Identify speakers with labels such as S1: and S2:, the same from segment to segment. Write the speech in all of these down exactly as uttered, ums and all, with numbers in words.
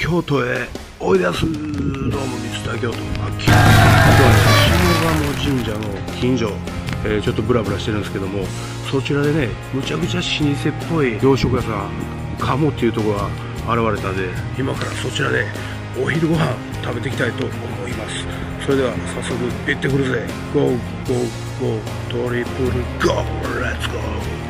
S1: 京都へおいでやす。どうもミスター京都マッキー。あとはね、下鴨神社の近所、えー、ちょっとブラブラしてるんですけども、そちらでね、むちゃくちゃ老舗っぽい洋食屋さん、鴨っていうところが現れたんで、今からそちらでお昼ご飯食べていきたいと思います。それでは早速行ってくるぜ。ゴーゴーゴートリプルゴー、レッツゴー。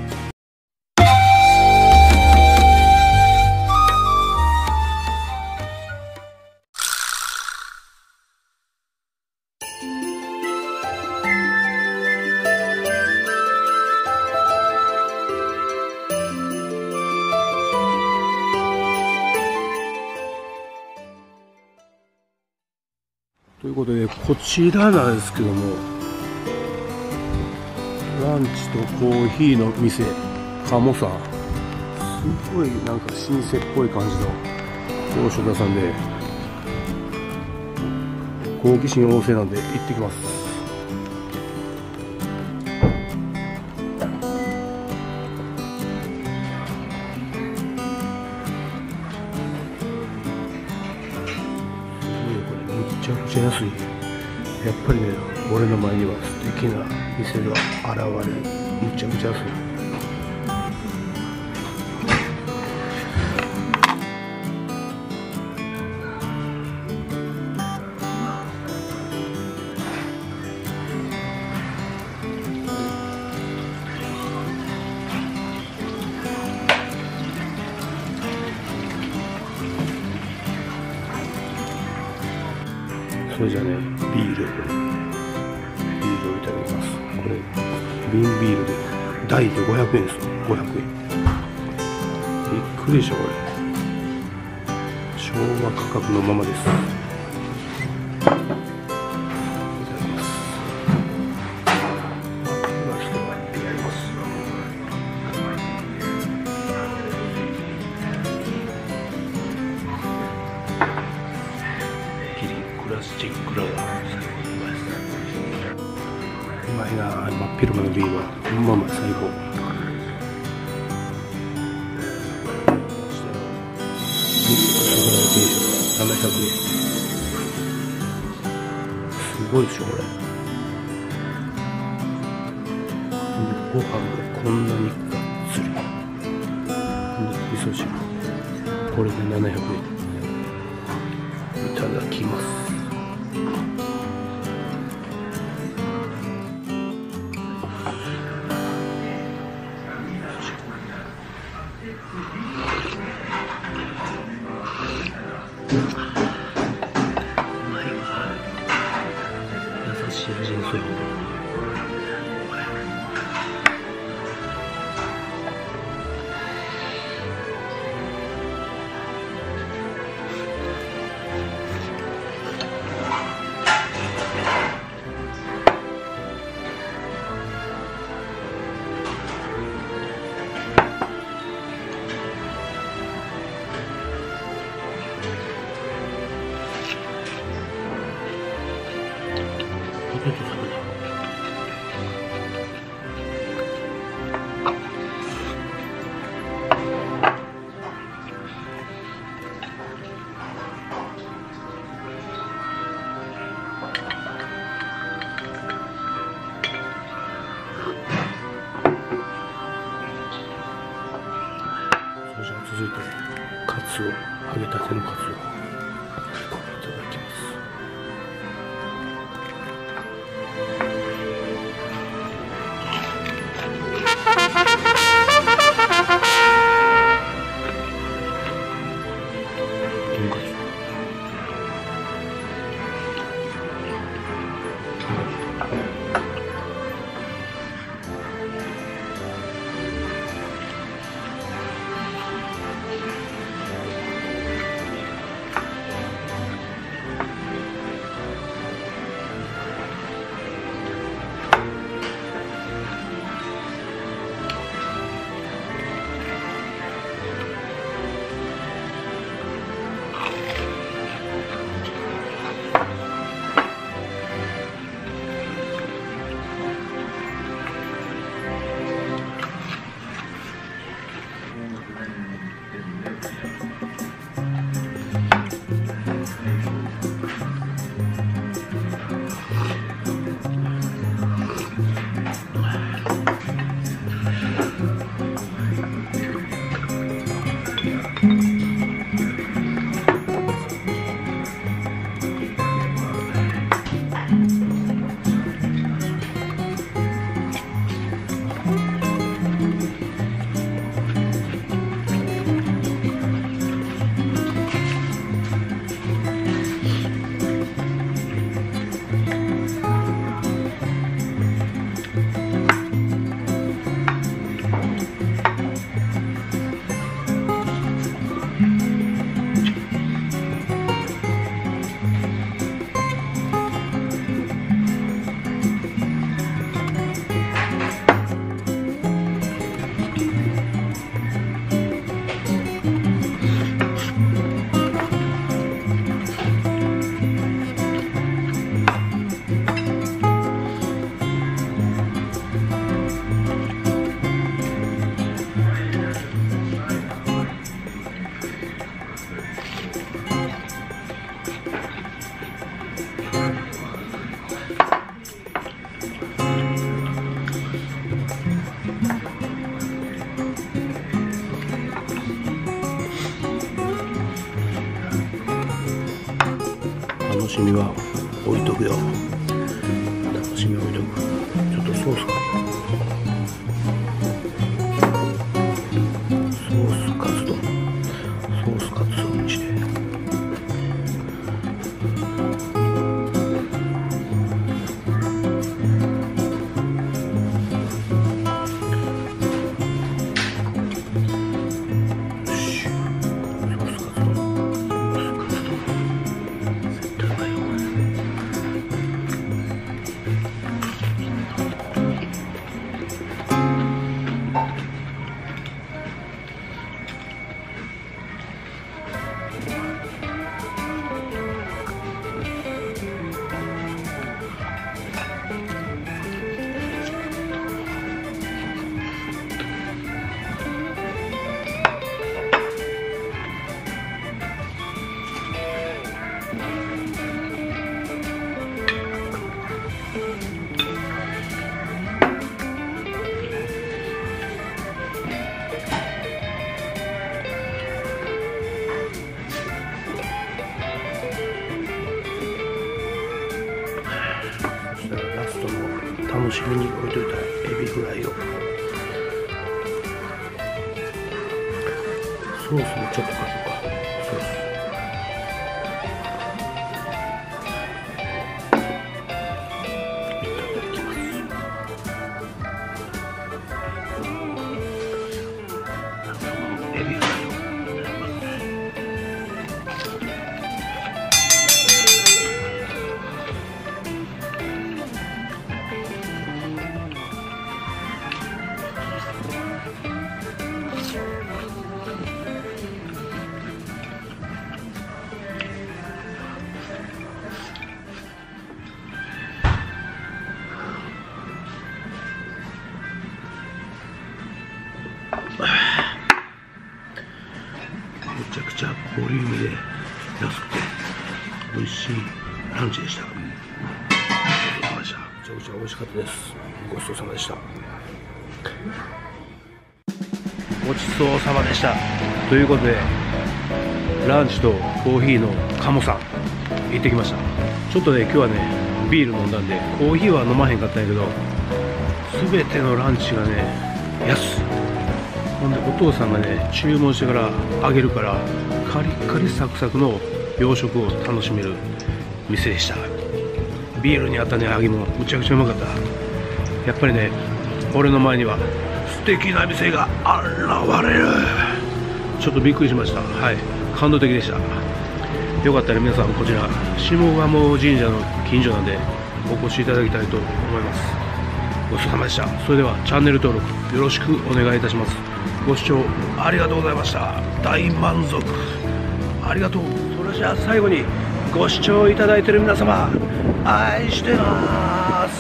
S1: ということで、こちらなんですけども、ランチとコーヒーの店、鴨さん。すごいなんか老舗っぽい感じの洋食屋さんで、好奇心旺盛なんで行ってきます。めちゃくちゃ安い。やっぱりね、俺の前には素敵な店が現れる。めちゃくちゃ安い。それじゃね、ビール、ビールをいただきます。これ、瓶ビールで、大でごひゃくえんですよ。ごひゃくえん。びっくりでしょ、これ。昭和価格のままです。いただきます。まして割ってやります。プラスチックラガー、最高にうまいですね。うまいな、真っ昼間のビールはほんまうまい、最高。ななひゃくえん。すごいでしょこれ。ご飯がこんなにがっつり。味噌汁、これでななひゃくえん。いただきます。うまいわ。優しい味にする。ポテト食べた。それじゃあ続いてカツオ、揚げたてのカツオいただきます。 楽しみは置いとくよ。楽しみは置いとく。ちょっとソースかソースカツ丼、ソースカツ丼にして。ラストの楽しみに置いといたエビフライをソースもちょっとかけようか。ソースめちゃくちゃボリュームで安くて美味しいランチでした。ごちそうさまでした。めちゃくちゃ美味しかったです。ごちそうさまでした。ごちそうさまでした。ということでランチとコーヒーの鴨さん行ってきました。ちょっとね今日はねビール飲んだんでコーヒーは飲まへんかったんやけど、全てのランチがね安。ほんでお父さんがね注文してからあげるからカリカリサクサクの洋食を楽しめる店でした。ビールにあったね揚げ物むちゃくちゃうまかった。やっぱりね俺の前には素敵な店が現れる。ちょっとびっくりしました。はい、感動的でした。よかったら皆さんこちら下鴨神社の近所なんでお越しいただきたいと思います。ごちそうさまでした。それではチャンネル登録よろしくお願いいたします。ご視聴ありがとうございました。大満足ありがとう。それじゃあ最後にご視聴いただいている皆様愛してます。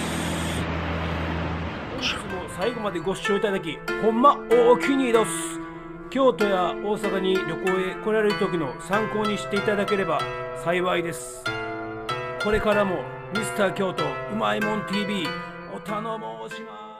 S2: 最後までご視聴いただきほんまおおきにどす。京都や大阪に旅行へ来られる時の参考にしていただければ幸いです。これからもミスター京都うまいもん ティーブイ お頼申します。